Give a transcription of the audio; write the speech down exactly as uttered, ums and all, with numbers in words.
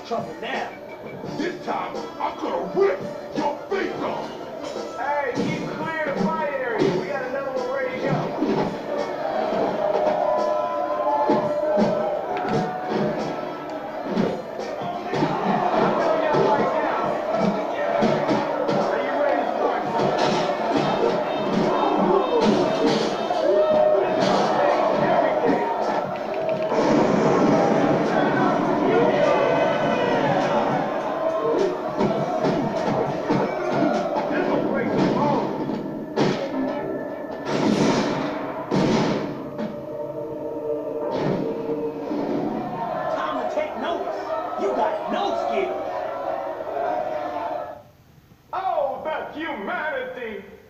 trouble now. This time, I'm gonna rip your face off. Hey, keep clear of my area. We got another one ready to go. You got no skills. Oh, the humanity!